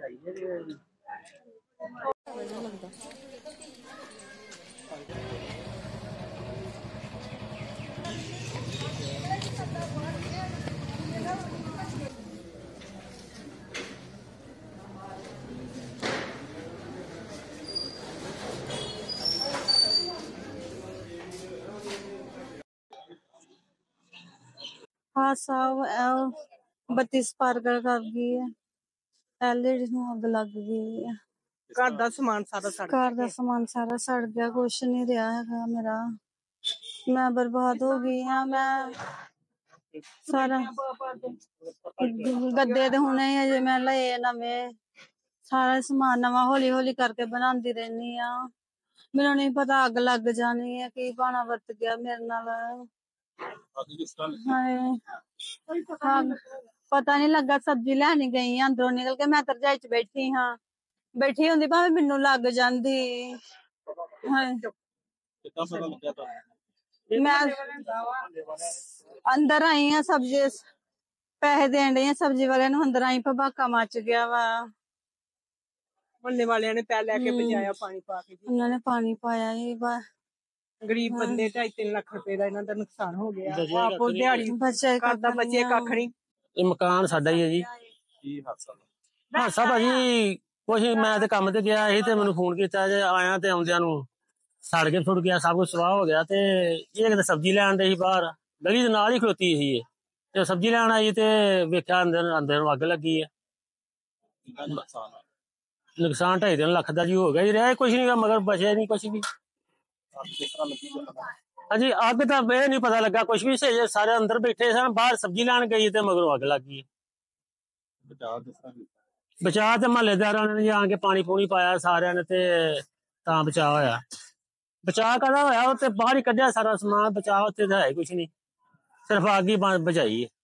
हाँ साहब ਬੱਤੀ ਸਪਾਰਕਲ ਕਰ ਗਈ ਹੈ। ਐਲਈਡੀ ਨੂੰ ਅੱਗ ਲੱਗ ਗਈ ਹੈ। ਘਰ ਦਾ ਸਮਾਨ ਸਾਰਾ ਸੜ ਗਿਆ। ਕੁਛ ਨਹੀਂ ਰਿਹਾ ਹੈਗਾ ਮੇਰਾ। ਮੈਂ ਬਰਬਾਦ ਹੋ ਗਈ ਹਾਂ। ਮੈਂ ਸਾਰਾ ਗੱਦੇ ਤੇ ਹੁਣੇ ਅਜੇ ਮੈਂ ਲਏ ਨਵੇਂ। ਸਾਰਾ ਸਮਾਨ ਨਵਾਂ ਹੌਲੀ ਹੌਲੀ ਕਰਕੇ ਬਣਾਉਂਦੀ ਰਹਿੰਦੀ ਆ। ਮੈਨੂੰ ਨਹੀਂ ਪਤਾ ਅੱਗ ਲੱਗ ਜਾਣੀ ਹੈ। ਕੀ ਭਾਣਾ ਵਰਤ ਗਿਆ ਮੇਰੇ ਨਾਲ। ਪਤਾ ਨੀ ਲੱਗਾ। ਸਬਜ਼ੀ ਲੈਣੀ ਗਈ ਅੰਦਰੋਂ ਨਿਕਲ ਕੇ। ਮੈਂ ਤਾਂ ਰਜਾਈ ਚ ਬੈਠੀ ਹਾਂ। ਬੈਠੀ ਹੁੰਦੀ ਭਾਵੇਂ ਮੈਨੂੰ ਲੱਗ ਜਾਂਦੀ। ਮੈਂ ਅੰਦਰ ਆਈ ਹਾਂ। ਸਬਜ਼ੀ ਪੈਸੇ ਦੇਣ ਡਈ ਆ ਸਬਜ਼ੀ ਵਾਲਿਆਂ ਨੂੰ। ਅੰਦਰ ਆਈ ਭਬਾਕਾ ਮਚ ਗਿਆ ਵਾ। ਮੁਹੱਲੇ ਵਾਲਿਆਂ ਨੇ ਪੈ ਲੈ ਕੇ ਬਚਾਇਆ ਪਾਣੀ ਪਾ ਕੇ। ਉਹਨਾਂ ਨੇ ਪਾਣੀ ਪਾਇਆ ਹੀ। ਗਰੀਬ ਬੰਦੇ 2.5-3 ਲੱਖ ਰੁਪਏ ਦਾ ਇਹਨਾਂ ਦਾ ਨੁਕਸਾਨ ਹੋ ਗਿਆ। ਆਪੋ ਦਿਹਾੜੀ ਘਰ ਦਾ ਬਚੇ ਕੱਖ ਨੀ। ਇਹ ਮਕਾਨ ਸਾਡਾ ਹੀ ਹੈ ਜੀ। ਕੀ ਹਾਦਸਾ ਭਾਜੀ ਕੁਛ ਮੈਂ ਤੇ ਕੰਮ ਤੇ ਗਿਆ ਸੀ ਤੇ ਮੈਨੂੰ ਫੋਨ ਕੀਤਾ ਜੇ ਆਇਆ ਤੇ ਆਉਂਦਿਆਂ ਨੂੰ ਸੜ ਕੇ ਫੁੱਟ ਗਿਆ। ਸਭ ਕੁਛ ਸਵਾਹ ਹੋ ਗਿਆ। ਤੇ ਇਹ ਕਿਤੇ ਸਬਜ਼ੀ ਲੈਣ ਦੇ ਸੀ ਬਾਹਰ ਗਲੀ ਦੇ ਨਾਲ ਹੀ ਖਲੋਤੀ ਸੀ ਇਹ। ਤੇ ਸਬਜ਼ੀ ਲੈਣ ਆਈ ਤੇ ਵੇਖਿਆ ਅੰਦਰ ਨੂੰ ਅੱਗ ਲੱਗੀ ਹੈ। ਨੁਕਸਾਨ 2.5-3 ਲੱਖ ਦਾ ਜੀ ਹੋ ਗਿਆ ਜੀ। ਰਿਹਾ ਕੁਛ ਨੀ ਮਗਰ ਬਚਿਆ ਨੀ ਕੁਛ ਵੀ। ਹਾਂਜੀ ਅੱਗ ਤਾਂ ਇਹ ਨੀ ਪਤਾ ਲੱਗਾ ਕੁਛ ਵੀ। ਸਾਰੇ ਅੰਦਰ ਬੈਠੇ ਸਨ। ਬਾਹਰ ਸਬਜ਼ੀ ਲੈਣ ਗਈ ਤੇ ਮਗਰੋਂ ਅੱਗ ਲੱਗ ਗਈ। ਬਚਾਅ ਤੇ ਮਹੱਲੇਦਾਰਾਂ ਨੇ ਆਣ ਕੇ ਪਾਣੀ ਪੂਣੀ ਪਾਇਆ ਸਾਰਿਆਂ ਨੇ ਤੇ ਤਾਂ ਬਚਾਅ ਹੋਇਆ। ਬਚਾਅ ਕਾਹਦਾ ਹੋਇਆ। ਉੱਥੇ ਬਾਹਰ ਹੀ ਕੱਢਿਆ ਸਾਰਾ ਸਮਾਨ। ਬਚਾਅ ਉੱਥੇ ਤਾਂ ਹੈ ਕੁਛ ਨੀ। ਸਿਰਫ ਅੱਗ ਹੀ ਬਚਾਈ ਹੈ।